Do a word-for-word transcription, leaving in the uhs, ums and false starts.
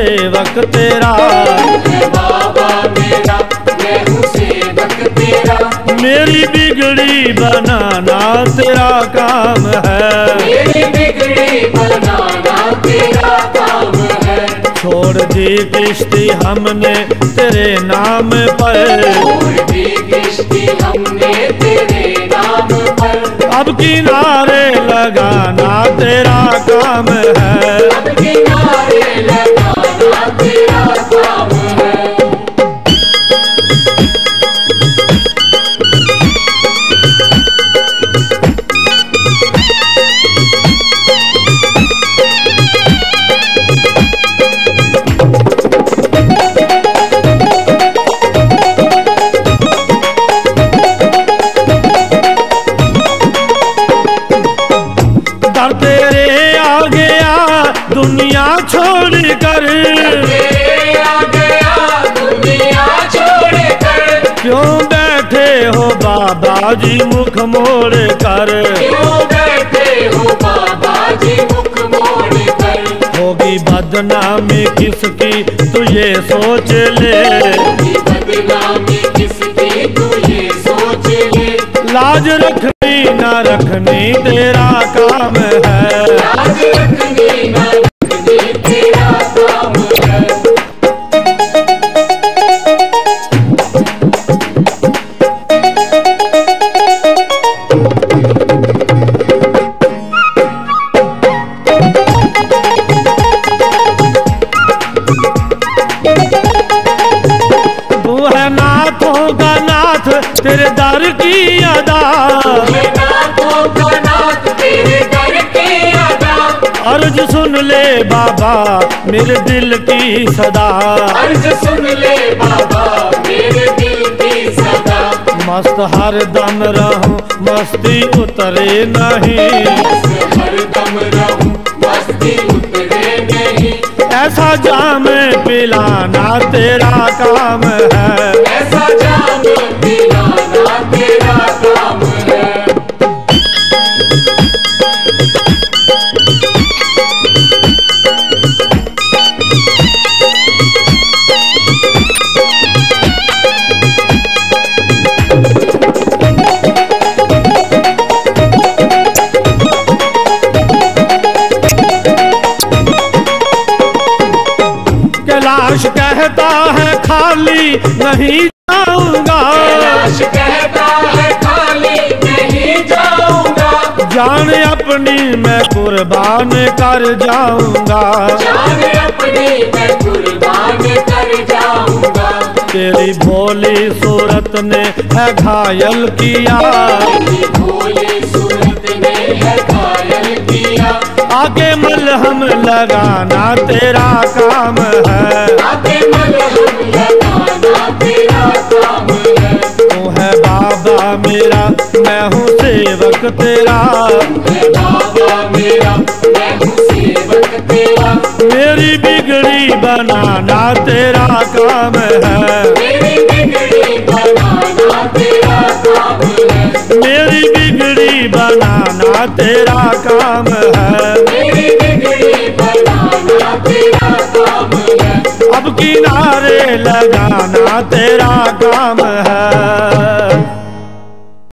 सेवक तेरा। बाबा मेरा मैं हूँ सेवक तेरा। मेरी बिगड़ी बनाना तेरा काम है। मेरी बिगड़ी बनाना तेरा काम है। छोड़ दी किश्ती हमने तेरे नाम पर। छोड़ दी किश्ती हमने तेरे नाम पर। अब किनारे लगाना तेरा काम है। अब किनारे लगाना तेरा काम है। दर तेरे आ गया दुनिया छोड़ कर। तेरे आ गया दुनिया छोड़ कर। क्यों बैठे हो बाबा जी मुख मोड़ कर। क्यों बैठे हो बाबा जी मुख मोड़ कर। होगी बदनामी किसकी तू ये सोच ले। होगी बदनामी किसकी तू ये सोच ले। लाज रखनी ना रखनी तेरा काम है। लाज रखनी ना रखनी तेरा काम है। तू है नाथों का नाथ तेरे दर की अदा। नाथों का नाथ तेरे दर की अदा। अर्ज सुन ले बाबा मेरे दिल की सदा। अर्ज सुन ले बाबा मेरे दिल की सदा। मस्त हर दम रहूं मस्ती उतरे नहीं। मस्त हर दम रहूं मस्ती उतरे नहीं। ऐसा जाम पिलाना तेरा काम है। ऐसा जाम पिलाना तेरा काम है। कैलाश कहता है खाली नहीं जाऊंगा। कैलाश कहता है खाली नहीं जाऊंगा। जान अपनी मैं कुर्बान कर जाऊंगा। जान अपनी मैं कुर्बान कर जाऊंगा। तेरी भोली सूरत ने है घायल किया। तेरी भोली सूरत ने है घायल किया। आगे मलहम लगाना तेरा काम है। आगे मलहम लगाना तेरा काम है। तू है बाबा मेरा मैं हूँ सेवक तेरा। है बाबा मेरा मैं हूँ सेवक तेरा। मेरी बिगड़ी बनाना तेरा काम है। मेरी बिगड़ी बनाना तेरा काम है। मेरी बिगड़ी बनाना तेरा काम है। मेरी बिगड़ी बनाना तेरा काम है। अब किनारे लगाना तेरा काम है।